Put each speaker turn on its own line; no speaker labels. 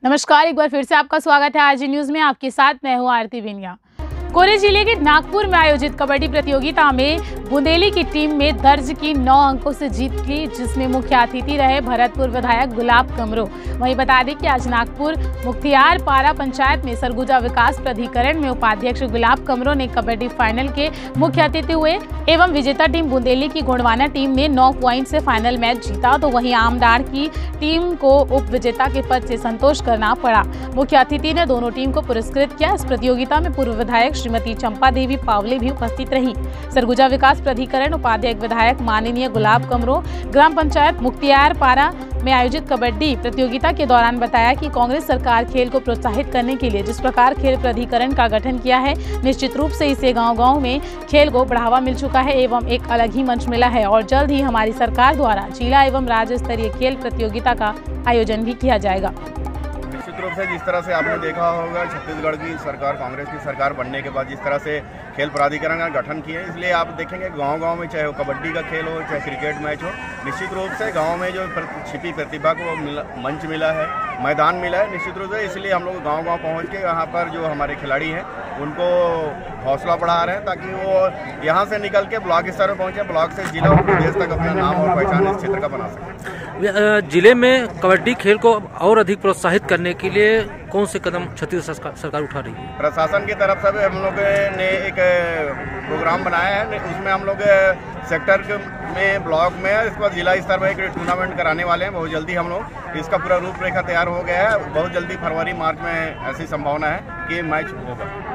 नमस्कार, एक बार फिर से आपका स्वागत है आज न्यूज में। आपके साथ मैं हूं आरती बिनिया। कोरे जिले के नागपुर में आयोजित कबड्डी प्रतियोगिता में बुंदेली की टीम में दर्ज की 9 अंकों से जीत की, जिसमें मुख्य अतिथि रहे भरतपुर विधायक गुलाब कमरो। वहीं बता दें कि आज नागपुर मुख्तियार पारा पंचायत में सरगुजा विकास प्राधिकरण में उपाध्यक्ष गुलाब कमरो ने कबड्डी फाइनल के मुख्य अतिथि हुए एवं विजेता टीम बुंदेली की गोंडवाना टीम ने 9 पॉइंट से फाइनल मैच जीता। तो वहीं आमडाड़ की टीम को उप विजेता के पद से संतोष करना पड़ा। मुख्य अतिथि ने दोनों टीम को पुरस्कृत किया। इस प्रतियोगिता में पूर्व विधायक श्रीमती चंपा देवी पावले भी उपस्थित रही। सरगुजा विकास प्राधिकरण उपाध्यक्ष विधायक माननीय गुलाब कमरो ग्राम पंचायत मुख्तियार पारा में आयोजित कबड्डी प्रतियोगिता के दौरान बताया कि कांग्रेस सरकार खेल को प्रोत्साहित करने के लिए जिस प्रकार खेल प्राधिकरण का गठन किया है, निश्चित रूप से इसे गांव-गांव में खेल को बढ़ावा मिल चुका है एवं एक अलग ही मंच मिला है और जल्द ही हमारी सरकार द्वारा जिला एवं राज्य स्तरीय खेल प्रतियोगिता का आयोजन भी किया जाएगा।
निश्चित रूप से जिस तरह से आपने देखा होगा छत्तीसगढ़ की सरकार, कांग्रेस की सरकार बनने के बाद जिस तरह से खेल प्राधिकरण का गठन किया है, इसलिए आप देखेंगे गांव-गांव में चाहे वो कबड्डी का खेल हो चाहे क्रिकेट मैच हो, निश्चित रूप से गांव में जो छिपी प्रतिभा को मंच मिला है, मैदान मिला है। निश्चित रूप से इसलिए हम लोग गाँव-गाँव पहुँच के यहाँ पर जो हमारे खिलाड़ी हैं उनको हौसला बढ़ा रहे हैं ताकि वो यहाँ से निकल के ब्लॉक स्तर पर पहुँचे, ब्लॉक से जिला और प्रदेश तक अपना नाम और पहचान इस क्षेत्र का बना सकें।
जिले में कबड्डी खेल को और अधिक प्रोत्साहित करने के लिए कौन से कदम छत्तीसगढ़ सरकार उठा रही है?
प्रशासन की तरफ से भी हम लोग ने एक प्रोग्राम बनाया है। उसमें हम लोग सेक्टर में, ब्लॉक में, इसके बाद जिला स्तर पर एक टूर्नामेंट कराने वाले हैं। बहुत जल्दी हम लोग इसका पूरा रूपरेखा तैयार हो गया है। बहुत जल्दी फरवरी मार्च में ऐसी संभावना है कि मैच होगा।